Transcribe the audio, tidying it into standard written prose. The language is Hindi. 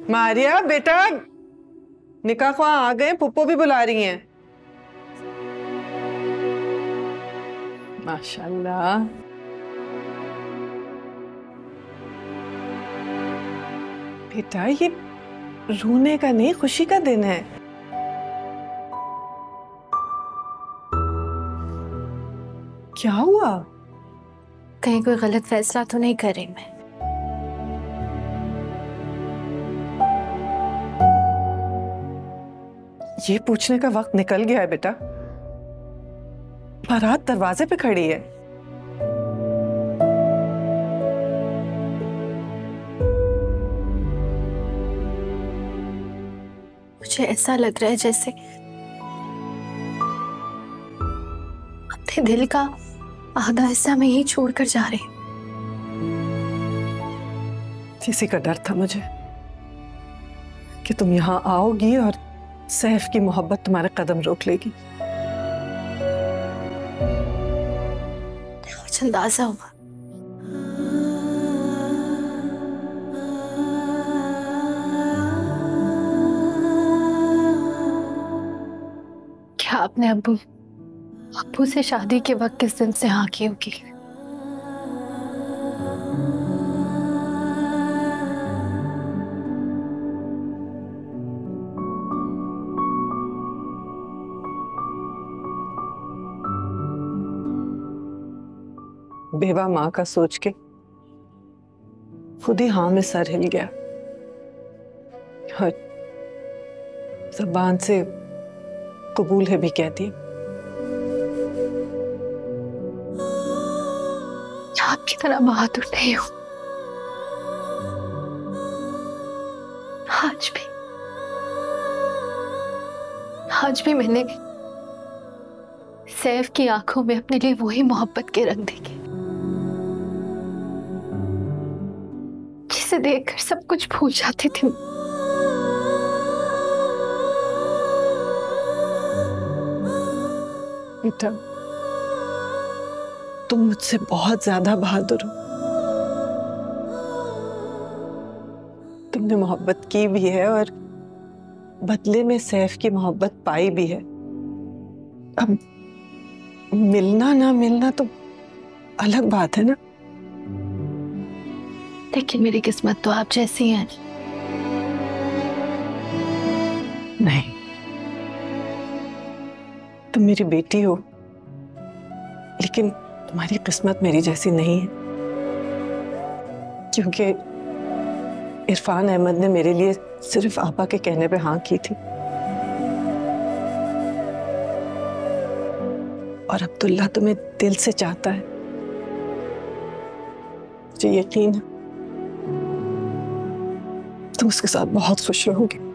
मारिया बेटा, निकाह ख्वाह आ गए, पुप्पो भी बुला रही हैं। माशाल्लाह। बेटा ये रोने का नहीं, खुशी का दिन है। क्या हुआ? कहीं कोई गलत फैसला तो नहीं कर रही मैं? ये पूछने का वक्त निकल गया है बेटा। बारात दरवाजे पे खड़ी है। मुझे ऐसा लग रहा है जैसे अपने दिल का आधा हिस्सा मैं यही छोड़कर जा रही हूँ। इसी का डर था मुझे कि तुम यहाँ आओगी और सैफ की मोहब्बत तुम्हारे कदम रोक लेगी। मुझे अंदाजा हुआ। क्या आपने अब्बू से शादी के वक्त किस दिन से हाँ की होगी? बेवा माँ का सोच के खुद ही हाँ में सर हिल गया और ज़बान से कबूल है भी कह दिया। आपकी तरह बहादुर नहीं हूं। आज भी मैंने सैफ की आंखों में अपने लिए वही मोहब्बत के रंग देखे जिसे देखकर सब कुछ भूल जाती थी। बेटा तुम मुझसे बहुत ज्यादा बहादुर हो। तुमने मोहब्बत की भी है और बदले में सैफ की मोहब्बत पाई भी है। अब मिलना ना मिलना तो अलग बात है ना। लेकिन मेरी किस्मत तो आप जैसी है। नहीं, तुम मेरी बेटी हो, लेकिन तुम्हारी किस्मत मेरी जैसी नहीं है, क्योंकि इरफान अहमद ने मेरे लिए सिर्फ आपा के कहने पे हाँ की थी और अब्दुल्ला तुम्हें दिल से चाहता है। मुझे यकीन है तुम उसके साथ बहुत खुश रहोगे।